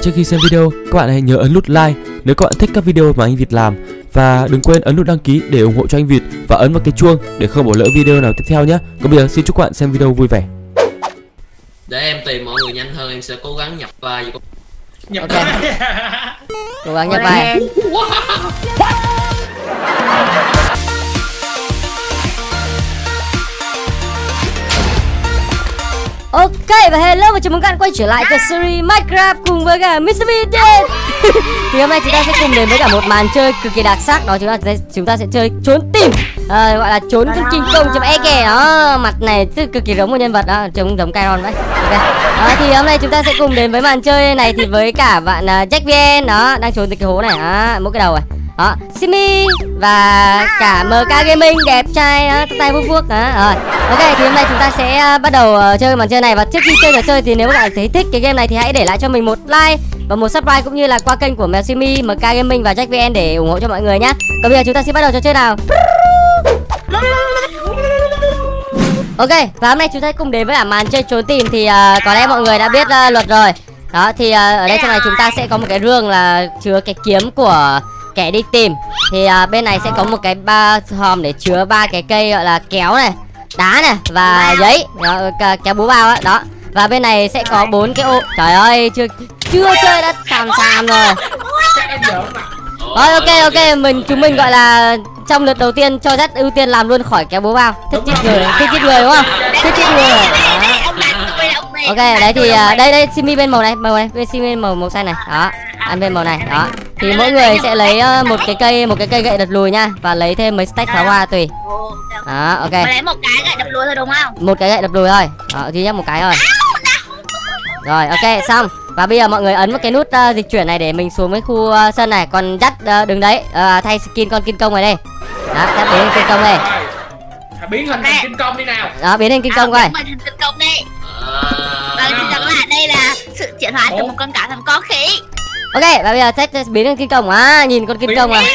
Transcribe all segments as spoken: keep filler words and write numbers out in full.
Trước khi xem video, các bạn hãy nhớ ấn nút like nếu các bạn thích các video mà anh Việt làm. Và đừng quên ấn nút đăng ký để ủng hộ cho anh Việt. Và ấn vào cái chuông để không bỏ lỡ video nào tiếp theo nhé. Còn bây giờ xin chúc các bạn xem video vui vẻ. Để em tìm mọi người nhanh hơn, em sẽ cố gắng nhập vai. Nhập vai. Cố gắng nhập vai. Ok và hello và chào mừng các bạn quay trở lại cái series Minecraft cùng với cả mít tơ Bean. Thì hôm nay chúng ta sẽ cùng đến với cả một màn chơi cực kỳ đặc sắc, đó chúng ta sẽ chúng ta sẽ chơi trốn tìm, à, gọi là trốn con kinh công chấm e kè đó. Mặt này cực kỳ giống một nhân vật đó, trông giống Kairon vậy. Ok. Đó, thì hôm nay chúng ta sẽ cùng đến với màn chơi này thì với cả bạn uh, Jack vê en đó đang trốn từ cái hố này đó, mỗi cái đầu này. Đó, Simi và cả em ca Gaming đẹp trai đó, tay vuốt vuốt đó. Rồi, ok thì hôm nay chúng ta sẽ bắt đầu uh, chơi màn chơi này. Và trước khi chơi trò chơi thì nếu các bạn thấy thích cái game này thì hãy để lại cho mình một like và một subscribe cũng như là qua kênh của mèo Simi, em ca Gaming và Jack vê en để ủng hộ cho mọi người nhá. Còn bây giờ chúng ta sẽ bắt đầu trò chơi nào. Ok, và hôm nay chúng ta cùng đến với cả màn chơi trốn tìm thì uh, có lẽ mọi người đã biết uh, luật rồi. Đó thì uh, ở đây trong này chúng ta sẽ có một cái rương là chứa cái kiếm của kẻ đi tìm. Thì uh, bên này sẽ có một cái ba hòm để chứa ba cái cây gọi là kéo này, đá này và giấy đó, kéo búa bao đó. đó Và bên này sẽ có bốn cái ô. Trời ơi, chưa chưa chơi đã xàm xàm rồi. Rồi ok ok, mình chúng mình gọi là trong lượt đầu tiên cho rất ưu tiên làm luôn khỏi kéo búa bao. Thích chết người, thích chết người đúng không? Thích chết người. Ok, đấy thì uh, đây đây Simi bên màu này, màu này, bên Simi màu màu xanh này. Đó. Ăn bên màu này. Đó. Thì mỗi người sẽ lấy uh, một cái cây một cái cây gậy đập lùi nha và lấy thêm mấy stack pháo hoa tùy. Đó, ok. Lấy một cái gậy đập lùi thôi đúng không? Một cái gậy đập lùi thôi. Đó, duy nhất một cái thôi. Rồi, ok, xong. Và bây giờ mọi người ấn một cái nút uh, dịch chuyển này để mình xuống cái khu uh, sân này, còn dắt uh, đứng đấy uh, thay skin con kinh công này đây. Đó, dắt biến thành kinh công đây. Biến hình thành kinh công đi nào. Đó, biến thành kinh công coi. Biến hình thành kinh công đi. Và xin chào các bạn, đây là sự chuyển hóa từ một con cá thành con khỉ. Ok, và bây giờ sẽ biến thành kinh công á, nhìn con kinh công à.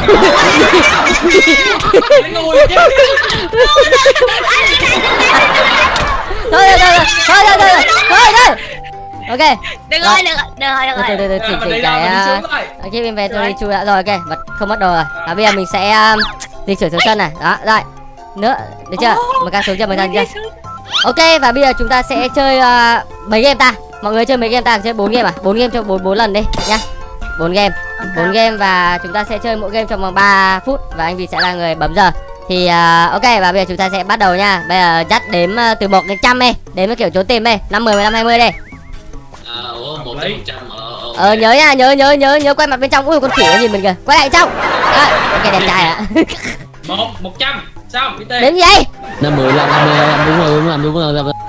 Thôi thôi thôi thôi thôi thôi thôi thôi. Ok. Được rồi, được rồi, được rồi, được rồi. Từ từ từ chỉnh chỉnh cái cái inventory chui đã rồi, ok, bật không mất đồ rồi. Và bây giờ mình sẽ di chuyển xuống sân này, đó, rồi. Nữa, được chưa? Một ca xuống chưa, một thằng chưa? Ok, và bây giờ chúng ta sẽ chơi uh, mấy game ta? Mọi người chơi mấy game ta? Chơi bốn game à? bốn game cho bốn bốn lần đi nhá. bốn game. bốn game và chúng ta sẽ chơi mỗi game trong vòng ba phút và anh Việt sẽ là người bấm giờ. Thì uh, ok, và bây giờ chúng ta sẽ bắt đầu nha. Bây giờ dắt đếm uh, từ một đến trăm đi, đếm cái kiểu trốn tìm đi, năm, mười, mười lăm, hai mươi đi. Ờ, một trăm phần trăm. Ờ nhớ nha, nhớ nhớ nhớ nhớ quay mặt bên trong. Ui con khỉ nó nhìn mình kìa. Quay lại trong. Đó, ok đẹp trai ạ. một, một trăm. Sao? Đếm gì vậy? năm, mười lăm, hai mươi lăm, đúng rồi, đúng rồi, đúng rồi, đúng rồi.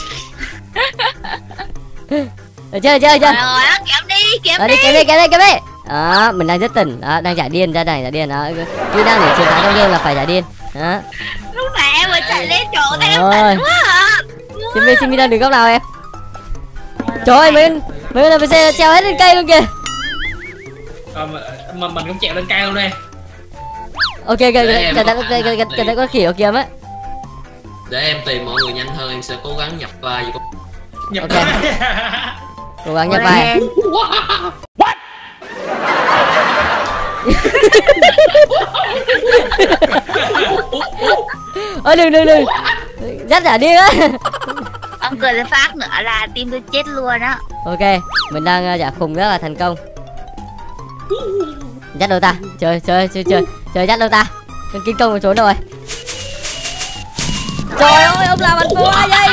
Được chưa, được chưa, được chưa? Rồi, kiếm đi, kiếm Đó, đi. đi, kiếm đi, kiếm đi, kiếm đi. Đó, mình đang rất tỉnh, đó, đang giải điên ra này, giải điên đó. Kỹ năng để chiến thắng trong game là phải giải điên. Đó. Lúc nãy em vừa chạy lên chỗ thế em Rồi. tỉnh quá hả? Simi, Simi đang đứng góc nào em? Trời ơi, mấy mấy en pê xê treo hết lên cây luôn kìa. Ờ, mà mình cũng trèo lên cây luôn đây. Ok, ok, cẩn thận cẩn thận con khỉ ở kiếm á. Để em tìm mọi người nhanh hơn, em sẽ cố gắng nhập vai. Nhập Ok. Cố gắng nhập vai. What? Ôi đừng đừng đừng. Rất giả điên á. Ông cười ra phát nữa là tim tôi chết luôn á. Ok, mình đang uh, giả khùng rất là thành công. Dắt đâu ta? Chơi chơi chơi chơi chơi dắt đâu ta? Con kinh công trốn đâu rồi? Trời ơi, ông làm ăn phô ai vậy?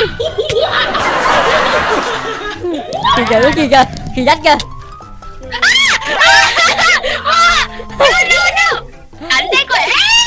Kìa kìa kìa kìa, kìa dắt kìa. Anh đây quỷ.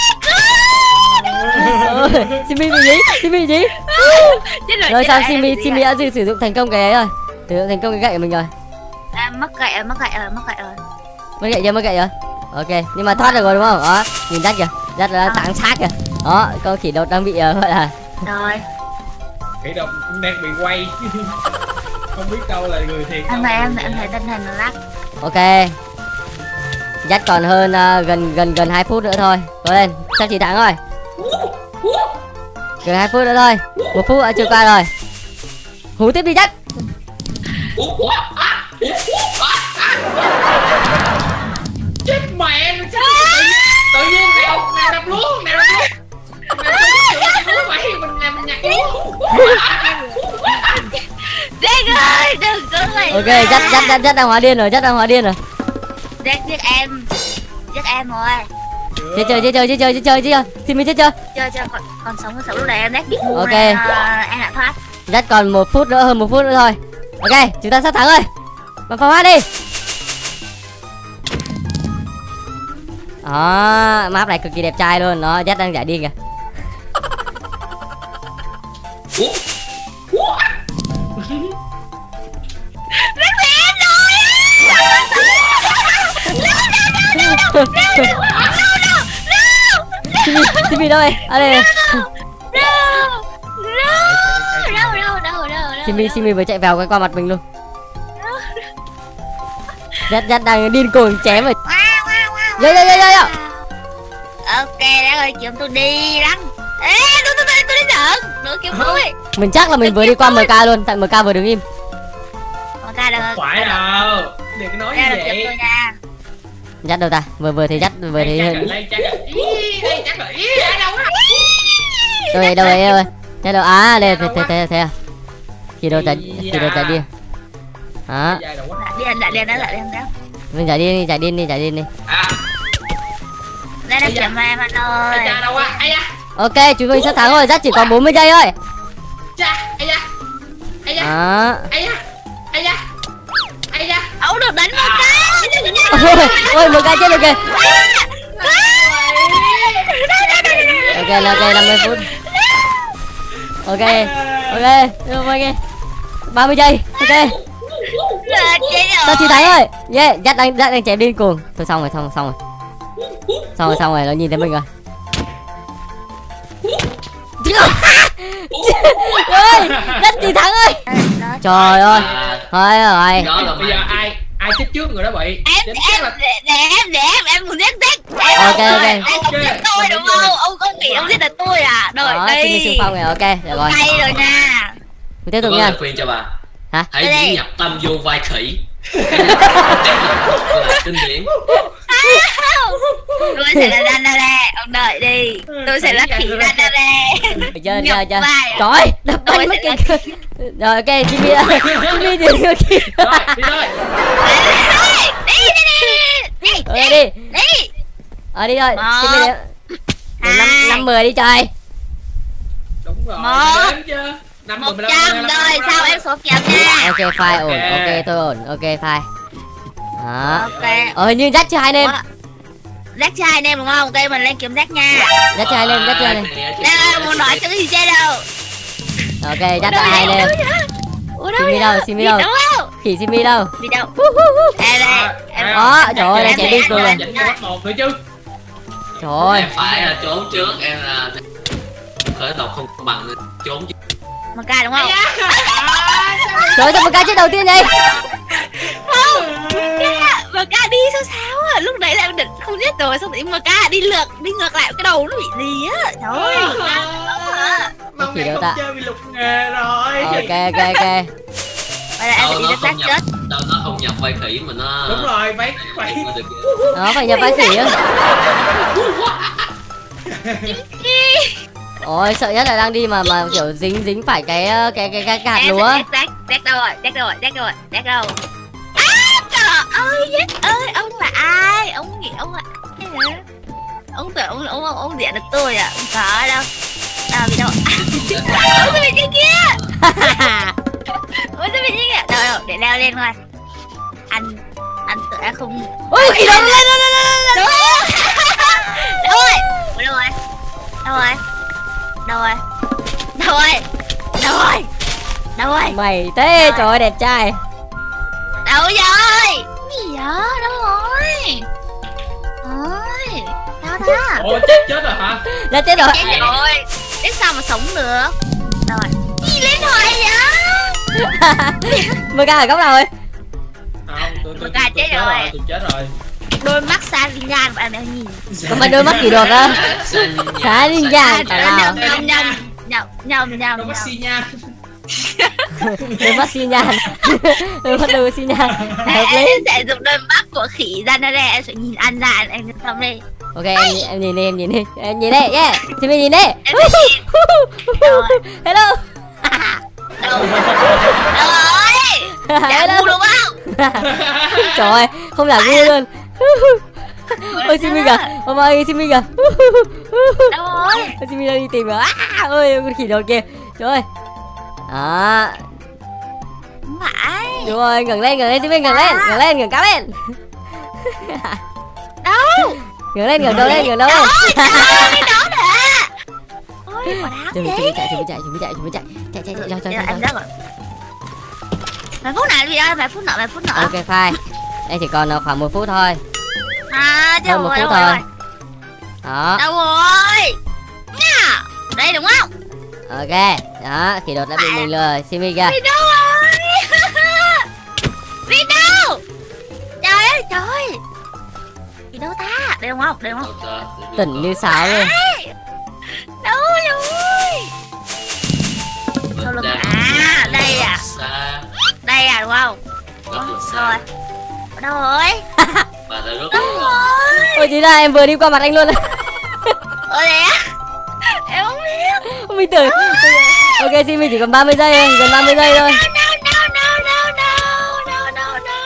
Simi bị gì? Simi gì? Rồi sao Simi Simi đã sử dụng thành công cái ấy rồi. Sử dụng thành công cái gậy của mình rồi. À, mất gậy rồi, mất gậy rồi, mất gậy rồi. Mất gậy chưa, mất gậy rồi. Ok, nhưng mà thoát được rồi đúng không? Đó, nhìn dắt kìa, dắt là tảng sát kìa. Đó, con khỉ đột đang bị uh, gọi là. Rồi. Khỉ đột đang bị quay. Không biết đâu là người thiệt. Em thấy em em thấy tinh thần nó lắc. Ok. Dắt còn hơn uh, gần gần gần hai phút nữa thôi. Cố lên, chắc chị thắng rồi. Gần hai phút nữa thôi. Một phút đã trôi qua rồi. Hú tiếp đi dắt. nè mình nhặt. Jack ơi, đừng có vậy. Ok, dắt dắt dắt dắt đang hóa điên rồi, dắt đang hóa điên rồi. Jack giết em. Giết em rồi. Chết chơi, chết chơi, chết chơi, chết chơi, chết chơi. Thì mình chết chưa? Chơi chơi còn, còn sống còn sống lúc này em Jack bị ngu. Ok. Này, à, em lại thoát. Dắt còn một phút nữa, hơn một phút nữa thôi. Ok, chúng ta sắp thắng rồi. Bắn pháo hoa đi. Đó, map này cực kỳ đẹp trai luôn. Nó dắt đang giải đi kìa. Jack bị em rồi. Timmy, Timmy đâu rồi? À đây. Đâu đâu đâu đâu. Timmy, Timmy vừa chạy vào cái qua mặt mình luôn. Dắt dắt đang điên cuồng chém rồi. Yo yo yo yo. Ok, đã rồi kiếm tôi đi lắm. Ê, tôi tôi tôi tôi đi giỡn. Đừng kiếm tôi. Mình chắc là mình vừa đi qua em ca luôn, tại em ca vừa đứng im. Ok được. Phải đâu. Đừng có nói như Đây là kiếm vậy. tôi nha. Dắt đâu ta? Vừa vừa thì dắt, vừa thì Đây chắc rồi. Ý, đây chắc rồi. Ý, ở đâu á? đâu rồi, đâu rồi, đâu rồi. Dắt đâu? À, đây thế thế thế thế à. Khi đâu chạy, khi đâu chạy đi. Đó, Dài đầu quá. Lại điên, lại điên đó, lại điên đó. mình chạy đi đi, chạy đi đi, chạy đi đi. À, Đây là kiếm em anh ơi. ai da đâu á? Ai da? Ok, chúng mình sắp thắng rồi, dắt chỉ còn bốn mươi giây thôi. Cha, ai da? Ai da? Đó. Ai da? Ai da? Ai da? Ông được đánh một cái. Ôi, ôi một cái chết rồi kìa. Ok, là ok, năm mươi phút. Ok, ok, được rồi kìa. ba mươi giây, ok. Tao chiến thắng rồi. Yeah, dắt đang dắt đang chém điên cuồng. Thôi xong rồi, xong rồi, xong rồi. Xong rồi, xong rồi, nó nhìn thấy mình rồi. Ơi, dắt chiến thắng ơi. Trời ơi. Thôi rồi. Đó là Bây giờ ai ai chết trước người đó bị. Em Chết em trước là để, để em để em em muốn giết Jack. Ok, ok. Em không giết tôi đúng không? Ông không nghĩ ông giết được tôi à? Rồi Đó, xin đi xung đi. phong rồi, ok, được rồi. Hay rồi nha. Mình tiếp tục có nha. lời khuyên cho bà. Hả? Hãy Đây. diễn nhập tâm vô vai khỉ. Kinh điển. Tôi sẽ là Dandare, ông đợi đi. Tôi sẽ là khỉ Dandare. Chơi, Nhập chơi, chơi. vai. Trời ơi, đập Tôi bánh mất sẽ kìa. Rồi, ok, Jimmy ơi. Jimmy đi ngược kia. rồi, đi thôi. Đi đi đi đi. Rồi, đi. Đi. Ờ, đi thôi. Một. Jimmy để. Để năm, Hai. năm mười đi trời. Đúng rồi. Một. Đến chưa? Năm Một mười trăm rồi, sao em số kèm nha. Ok, file ổn. Ok. Ok, tôi ổn. Ok, file. Đó. Ok. Ờ, như dắt chưa hai nên. Jack cho hai anh em đúng không? Ok, mình lên kiếm Jack nha. Dắt chưa hai lên, dắt chưa hai lên. Đây, muốn nói chữ gì chơi đâu. Ok, dắt lại hai lên. Ủa Simi đâu, Simi đâu? đâu? Khỉ Simi đâu? Đi đâu? Đây đây. Em Đó, trời ơi, đang em chạy để đi anh rồi. lên. Dẫn cho bắt một nữa chứ. Trời ơi. Em phải là trốn trước, em là khởi đầu không bằng nên trốn trước. Một ca đúng không? Trời ơi, sao một cái chết đầu tiên vậy? Không. Mà ca đi sao sao à? Lúc đấy là em định không giết rồi, xong rồi mà ca đi lượt đi ngược lại cái đầu nó bị gì á. Trời ơi. Mong Gì em đâu không ta? chơi bị lục nghề rồi. Ok, ok, ok. Bây giờ em Đâu sẽ đi nó giết không Jack nhập, chết. đâu nó không nhập vai khỉ mà nó. Đúng rồi, phải phải. Mà được. Nó phải nhập vai khỉ á. Ôi, sợ nhất là đang đi mà mà kiểu dính dính phải cái cái cái cái gạt Em lúa. sẽ giết Jack. Jack đâu rồi? Jack đâu rồi? Jack đâu rồi? Jack đâu? À, trời ơi, Jack ơi, ông là ai? Ông nghĩ ông là ai hả? Ông tưởng ông ông ông, ông diện được tôi à? Không có đâu. Đâu bị đâu? Ông sẽ bị cái kia. Ông sẽ bị cái kia. Đâu đâu, để leo lên thôi. Anh anh tự đã không. Ôi, khỉ đâu lên lên lên lên. Đâu rồi? Đâu rồi? Đâu rồi? Đâu rồi? Đâu rồi? Đâu rồi? Đâu rồi? Mày thế, trời ơi đẹp trai. Đâu rồi? Gì vậy? Đâu rồi? Ôi, đâu đó? Ồ, chết chết rồi hả? Đã chết rồi. Chết rồi. Biết sao mà sống được? Rồi. Gì lên hỏi vậy? mười ca ở góc nào rồi? Không, tôi tôi Một cái tôi chết rồi. tôi chết rồi. Đôi mắt xa linh gan của em đang nhìn. Có mà đôi mắt gì được á? Xá linh gan phải nào? Nhầm nhầm nhầm nhầm nhầm Đâu nhầm. có xi nha. Đôi mắt xi nhan. Đôi mắt đôi xi nhan. Hợp lý. Em sẽ dùng đôi mắt của khỉ ra nó ra, em sẽ nhìn ăn ra em xong đây. Ok em, em nhìn đi, em nhìn đi, em nhìn đi, yeah. Simi nhìn đi. Hello. Đâu rồi? Dạ ngu đúng không? Trời ơi, không giả ngu luôn. Ôi Simi kìa, ông ơi Simi kìa. Đâu rồi? Simi đang đi tìm rồi. À, ôi con khỉ đột kia. Trời ơi. Đó. Không phải. Đúng rồi, ngẩng lên, ngẩng lên Simi, ngẩng lên, ngẩng lên, ngẩng cao lên. Đâu? Ngẩng lên, ngẩng đầu lên, ngẩng đầu lên. Cái đó nè. Ôi, quả đám Chuẩn bị thế. chạy, chuẩn bị chạy, chuẩn bị chạy, chuẩn bị chạy. Chạy chạy chạy chạy chạy. Dạ, chạy. em rất rồi. Vài phút này đi ơi, vài phút nữa, vài phút nữa. Ok fine. Đây chỉ còn khoảng một phút thôi. À, Hơn đâu một rồi, phút đâu thôi. rồi. Đó. Đâu rồi? Nha. Đây đúng không? Ok. Đó, khỉ đột đã bị mình lừa. Simi kìa. Đi đâu rồi? Đi đâu? Trời ơi, trời. Đi đâu ta? Đây đúng không? Đây đúng không? Tỉnh như sáo luôn. Đâu rồi? Sau lưng à, đây à. Xa. Đây à đúng không? Rất là Rồi. xa. Ở đâu rồi? Và đã rất Đâu rồi? Ôi chính là em vừa đi qua mặt anh luôn. Ở đây á? Em không biết. Không bình tưởng. Ok Simi chỉ còn ba mươi giây thôi, gần ba mươi giây thôi. No, no, no, no, no, no, no, no,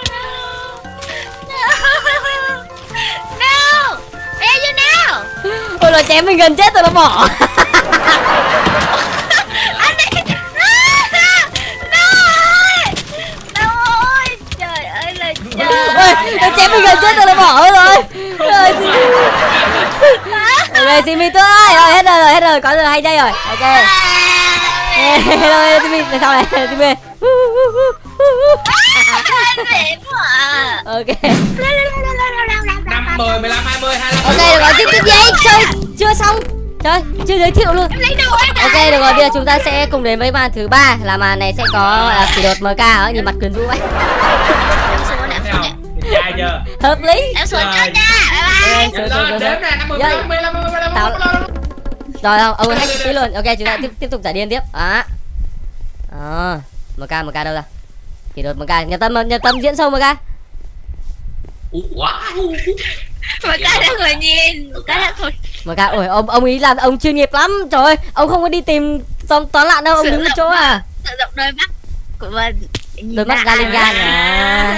no. No. Where are you now? Ôi nó chém mình gần chết rồi nó bỏ. Anh đi. No. Đâu rồi? Trời ơi là trời. Ôi nó chém mình gần chết rồi nó bỏ rồi. Rồi ok Simi tôi ơi, rồi hết rồi, rồi hết rồi, có rồi hai giây rồi. Ok. Hello Simi, tại sao này Simi? Ok. năm, mười, mười lăm, hai mươi, hai mươi lăm. Ok được rồi, tiếp tiếp gì? Chơi chưa xong. Trời, chưa giới thiệu luôn. Ok được rồi, bây giờ chúng ta sẽ cùng đến với màn thứ ba, là màn này sẽ có uh, khỉ đột em ca ở nhìn mặt quyến rũ ấy. Thấy không? Nhìn trai chưa? Hợp lý. Em xuống trước nha. Bye bye. Nhanh lên, đếm nè, năm, mười, mười lăm, mười lăm, mười lăm, Tao- mười lăm. Rồi không, ông ấy hack tí luôn. Ok chúng ta tiếp tiếp tục giải điên tiếp. Đó. Đó. em ca em ca đâu ra? Khỉ đột em ca, Nhật Tâm Nhật Tâm diễn sâu em ca. Wow. Mà cái đang ngồi nhìn. Cái đang ngồi. em ca ôi ông ông ý làm ông chuyên nghiệp lắm. Trời ơi, ông không có đi tìm toán toán lạn đâu, ông Sử đứng một dụng chỗ à. Sử dụng đôi mắt của mình. Nhìn Đôi mắt ra Galinga à. à.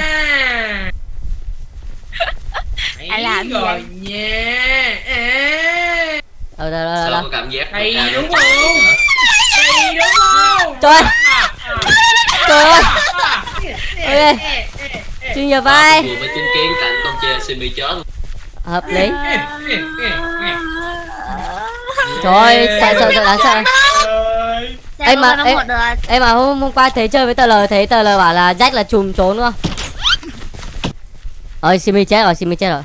Ai làm gì rồi vậy? nha. À. Ờ rồi rồi Sao rồi. có cảm giác Hay mà đúng cảm không? Hay đúng không? Trời. Trời ơi. Ok. Chuyên nghiệp vai. vừa mới chứng kiến cảnh con chê Simi chết. Hợp lý. Trời ơi, sợ sợ sợ đáng sợ. Em Em mà- mà em- một đợt. Em mà hôm, hôm qua thấy chơi với tờ L, thấy tờ L bảo là Jack là chùm trốn đúng không? Ơi Simi chết rồi, Simi chết rồi.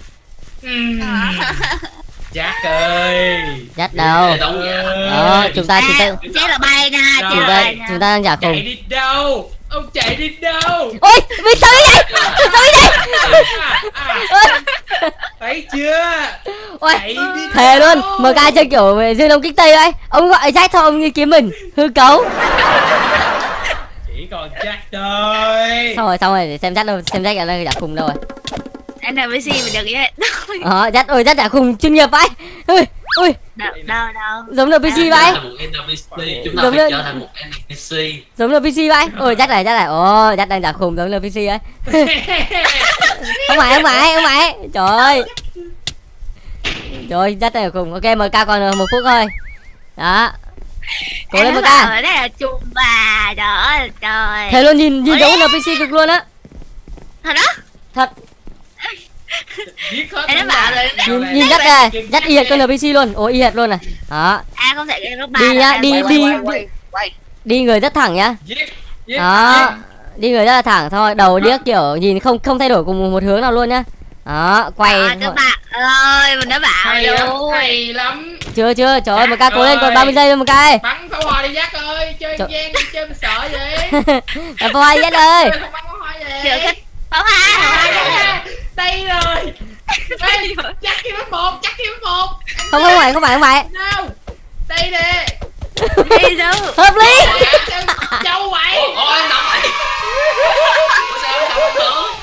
Jack ơi. Jack đâu? Để đóng giả. Đó, chúng ta chúng ta Chết là bay nha, chết chúng là ta bay nha. chúng ta đang giả Chạy khùng. đi đâu? Ông chạy đi đâu? Ôi, mình sao đi đây? Sao đi đây? À, à, thấy chưa? Ôi, Chạy đi thề đâu? luôn, em ca chơi kiểu Dương Đông kích Tây vậy. Ông gọi Jack thôi ông như kiếm mình, hư cấu. Chỉ còn Jack thôi. Xong rồi, xong rồi để xem Jack đâu, xem Jack là đang giả khùng đâu rồi. en pê xê mình được vậy. Ờ, Jack ôi Jack giả khùng chuyên nghiệp vậy. Ui, ui, Đâu đâu đâu. giống en pê xê Trở vậy. thành một en pê xê, chúng ta Giống phải như- trở thành một en pê xê. Giống en pê xê vậy. Ôi Jack này, Jack này. Ồ, Jack đang giả khùng giống en pê xê ấy. Không phải, không phải, không phải. Trời ơi. Trời ơi, Jack này khùng. Ok, em ca còn một phút thôi. Đó. Cố lên Em em bảo ca. ở đây là chùm bà, trời ơi trời. Thế luôn, nhìn nhìn giống en pê xê cực luôn á. Thật đó. Thật. Giết hết Em luôn đã bảo à. rồi. Nhìn Này, nhìn này, Jack này, kim- Jack y hệt con en pê xê luôn. Ồ y hệt luôn này. Đó. À không thể game lúc ba. Đi là nhá, em đi quay, đi quay, đi. quay, quay. Đi người rất thẳng nhá. Giết, giết, Đó. giết. Đi người rất là thẳng thôi, đầu điếc kiểu nhìn không không thay đổi cùng một hướng nào luôn nhá. Đó, quay. À, các bạn ơi, mình đã bảo Hay lắm, rồi. hay lắm. Chưa chưa, trời ơi, một ca cố Rồi. lên còn ba mươi giây thôi một ca ơi. Bắn pháo hoa đi Jack ơi. Chơi Trời- gian đi, chơi mà sợ vậy. Làm phô ai Jack ơi. Chơi không bắn pháo hoa vậy. Kiểu thích pháo hoa. À, đây rồi. Đây, chắc kim F một, chắc kim F một. Không không phải, không phải, không phải. Đâu? Đây nè. Đi đâu? Hợp lý. Châu vậy. Ôi, nóng vậy. Ủa sao không không thử?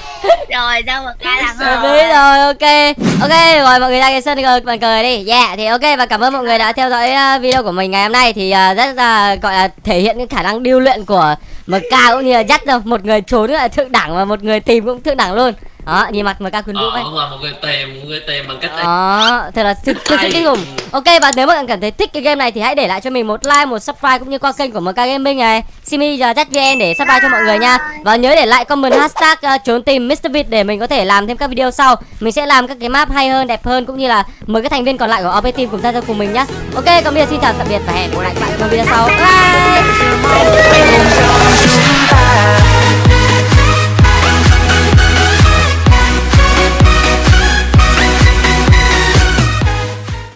rồi đâu mà ca làm Hợp lý rồi, ok. Ok, rồi mọi người ra cái sân cờ bàn cờ đi. Yeah, thì ok và cảm ơn mọi người đã theo dõi uh, video của mình ngày hôm nay. Thì uh, rất là gọi là thể hiện những khả năng điêu luyện của em ca cũng như là dắt đâu. Một người trốn là thượng đẳng và một người tìm cũng thượng đẳng luôn. Đó, nhìn mặt em ca quyến rũ Ờ ấy. đúng rồi, một người tìm, một người tìm bằng cách Đó, thật là thực thực sự kinh khủng. Ok, và nếu mà bạn cảm thấy thích cái game này thì hãy để lại cho mình một like, một subscribe cũng như qua kênh của em ca Gaming này, Simi và Z V N để subscribe cho mọi người nha. Và nhớ để lại comment hashtag uh, trốn tìm mít tơ Vịt để mình có thể làm thêm các video sau. Mình sẽ làm các cái map hay hơn, đẹp hơn cũng như là mời các thành viên còn lại của o pê Team cùng tham gia cùng mình nhá. Ok, còn bây giờ xin chào tạm biệt và hẹn gặp lại các bạn trong video sau. Bye.